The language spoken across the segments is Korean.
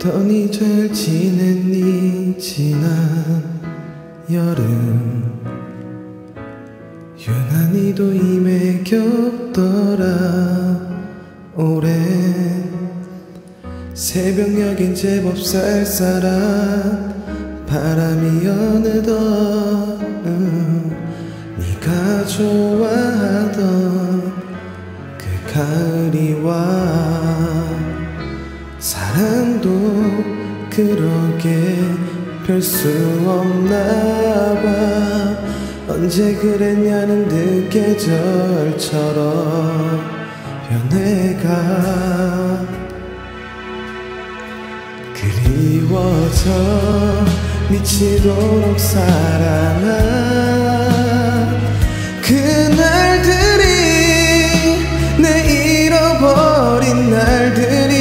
어떠니 잘 지냈니 지난 여름 유난히도 임해 겹더라 오랜 새벽녘엔 제법 쌀쌀한 바람이 어느덧 네가 좋아하던 그 가을이 와 사랑도 그러게 별 수 없나봐 언제 그랬냐는 그 계절처럼 변해가 그리워져 미치도록 사랑한 그날들이 내 잃어버린 날들이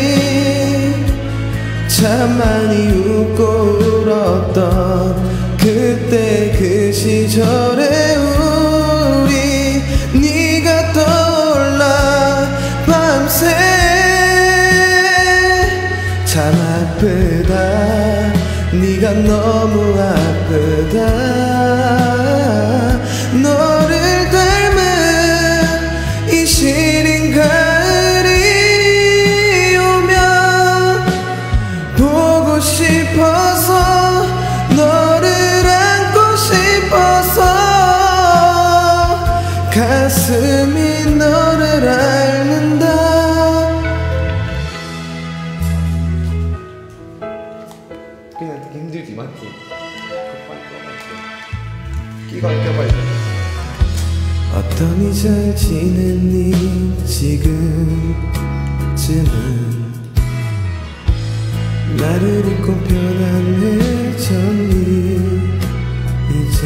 참 많이 웃고 울었던 그때 그 시절의 우리 네가 떠올라 밤새 참 아프다 네가 너무 아프다 너를 닮은 이 시린 가을이 오면 보고 싶어서 너를 안고 싶어서 가슴이 너를 앓는다. 그냥 되게 힘들지 맞지? 끼가 껴봐야 돼. 어떠니 잘 지냈니 지금쯤은 나를 잊고 편안해졌니 이제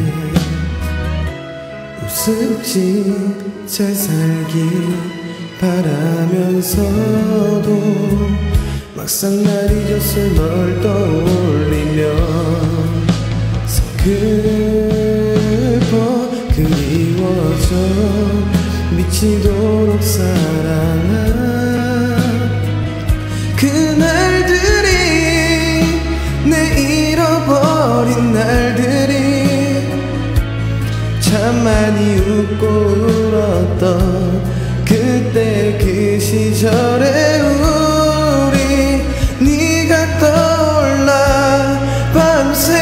우습지 잘 살길 바라면서도 막상 날 잊었을 널 떠올리면 서글퍼 그리워져 미치도록 사랑한 그날들이 내 잃어버린 날들이 참 많이 웃고 울었던 그때 그 시절의 우리 네가 떠올라 밤새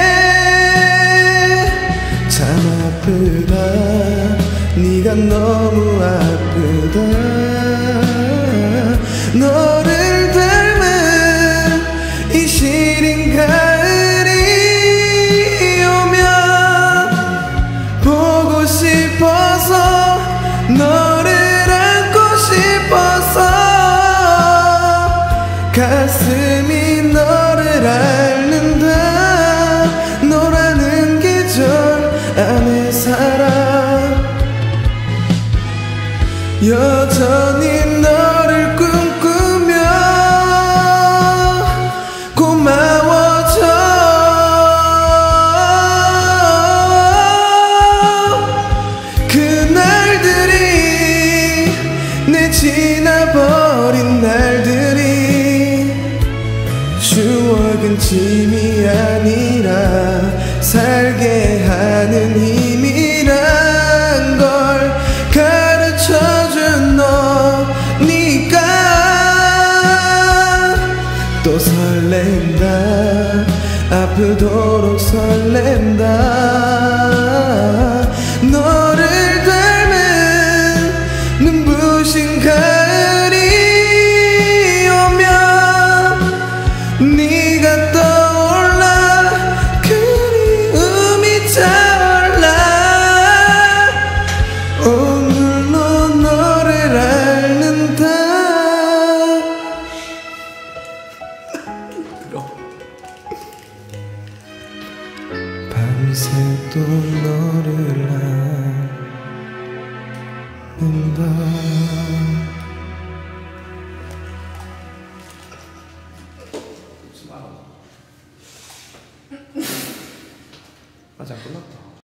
참 아프다 네가 너무 아프다 너를 닮은 이 시린 가을이 오면 보고 싶어서 너를 안고 싶어서 가슴이 너를 앓는다 너라는 계절 안에 살아 여전히 너를 꿈꾸며 고마워져 그날들이 내 지나버린 날들이 추억은 짐이 아니라 살게 하는 힘이란 걸 가르쳐준 너니까 또 설렌다 아프도록 설렌다 너를 닮은 눈부신 가을이 오면 네가 떠올라 그리움이 차올라 오늘로 너를 앓는다. 밤새 또 너를 앓는다. 아직 안 끝났다.